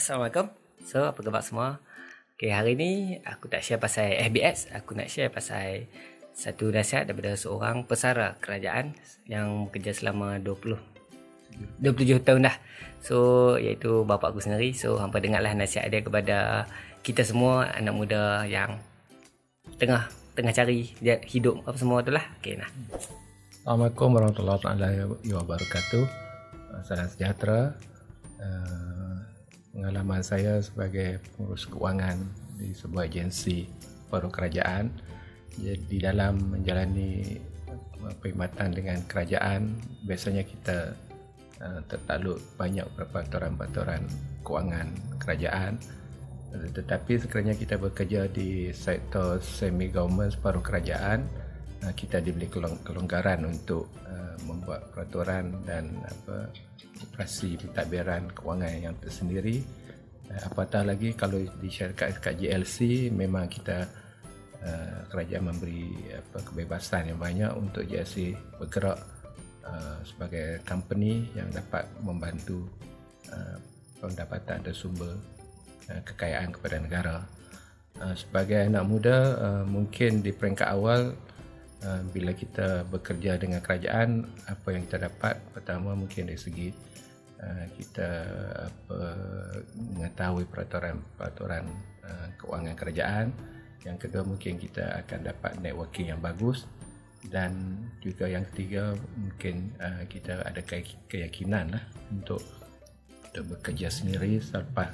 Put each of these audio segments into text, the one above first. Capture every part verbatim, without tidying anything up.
Assalamualaikum. So, apa khabar semua? Okay, hari ni aku tak share pasal F B S. Aku nak share pasal satu nasihat daripada seorang pesara kerajaan yang bekerja selama dua puluh dua puluh tujuh tahun dah. So, iaitu bapa aku sendiri. So, hampa dengarlah nasihat dia kepada kita semua anak muda yang tengah tengah cari hidup apa semua tu lah. Okay, nah. Assalamualaikum warahmatullahi wabarakatuh. Salam sejahtera. Uh, Pengalaman saya sebagai pengurus keuangan di sebuah agensi baru kerajaan, jadi dalam menjalani perkhidmatan dengan kerajaan, biasanya kita uh, tertakluk banyak peraturan-peraturan keuangan kerajaan. Tetapi sekiranya kita bekerja di sektor semi-government separuh kerajaan, uh, kita diberi kelonggaran untuk uh, membuat peraturan dan apa operasi pentadbiran kewangan yang tersendiri. Apatah lagi kalau di syarikat K J L C, memang kita uh, kerajaan memberi apa, kebebasan yang banyak untuk J L C bergerak uh, sebagai company yang dapat membantu uh, pendapatan dan sumber uh, kekayaan kepada negara. Uh, sebagai anak muda, uh, mungkin di peringkat awal uh, bila kita bekerja dengan kerajaan, apa yang kita dapat pertama mungkin dari segi Uh, kita apa, mengetahui peraturan-peraturan uh, keuangan kerajaan. Yang kedua, mungkin kita akan dapat networking yang bagus. Dan juga yang ketiga, mungkin uh, kita ada keyakinan lah untuk, untuk bekerja sendiri selepas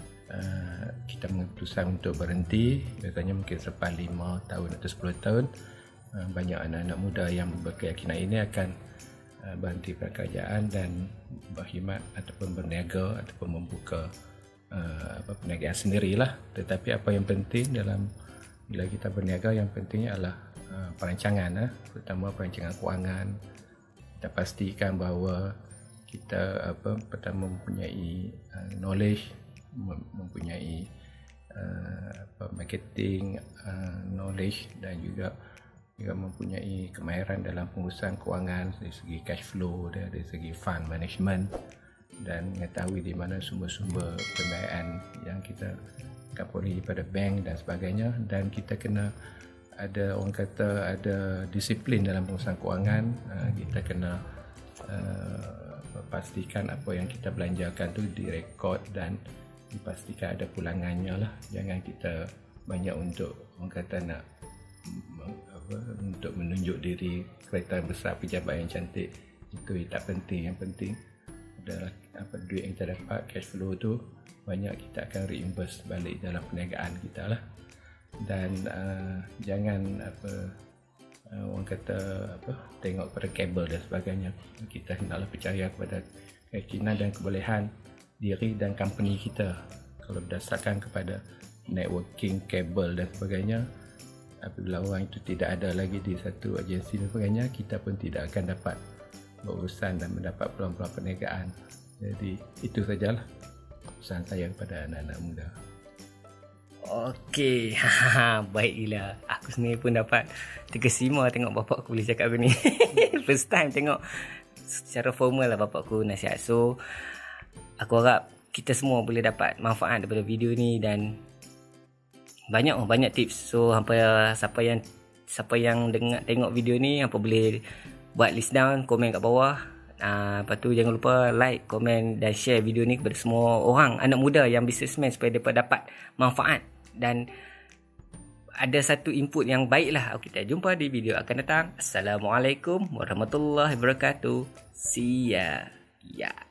uh, kita memutuskan untuk berhenti. Biasanya mungkin selepas lima tahun atau sepuluh tahun, uh, banyak anak-anak muda yang berkeyakinan ini akan berhenti pekerjaan dan berkhidmat ataupun berniaga ataupun membuka uh, apa perniagaan sendirilah. Tetapi apa yang penting dalam bila kita berniaga, yang pentingnya adalah uh, perancangan, eh, terutama perancangan kewangan. Kita pastikan bahawa kita apa pertama mempunyai uh, knowledge, mempunyai uh, apa marketing uh, knowledge dan juga juga mempunyai kemahiran dalam pengurusan kewangan dari segi cash flow, dari segi fund management, dan mengetahui di mana sumber-sumber pembiayaan yang kita kapuri daripada bank dan sebagainya. Dan kita kena ada, orang kata, ada disiplin dalam pengurusan kewangan. Kita kena uh, pastikan apa yang kita belanjakan tu direkod dan dipastikan ada pulangannya lah. Jangan kita banyak untuk, orang kata, nak apa, untuk menunjuk diri kereta besar, pejabat yang cantik. Itu tak penting. Yang penting adalah apa duit yang kita dapat, cash flow tu banyak kita akan reimburse balik dalam perniagaan kita lah. Dan uh, jangan apa uh, orang kata apa tengok pada kabel dan sebagainya. Kita hendaklah percaya kepada keyakinan dan kebolehan diri dan company kita. Kalau berdasarkan kepada networking, kabel dan sebagainya, apabila orang itu tidak ada lagi di satu agensi dan sebagainya, kita pun tidak akan dapat berurusan dan mendapat peluang-peluang perniagaan. Jadi itu sajalah pesan saya kepada anak-anak muda. Okey, baik gila. Aku sendiri pun dapat terkesima tengok bapak aku boleh cakap aku ni. First time tengok secara formal lah bapak aku nasihat. So, aku harap kita semua boleh dapat manfaat daripada video ni dan banyak oh banyak tips. So hampa siapa yang siapa yang dengar tengok video ni, hampa boleh buat list down, komen kat bawah. Ah, lepas tu jangan lupa like, komen dan share video ni kepada semua orang anak muda yang businessman supaya mereka dapat manfaat dan ada satu input yang baik lah. Kita jumpa di video akan datang. Assalamualaikum warahmatullahi wabarakatuh. See ya. Ya.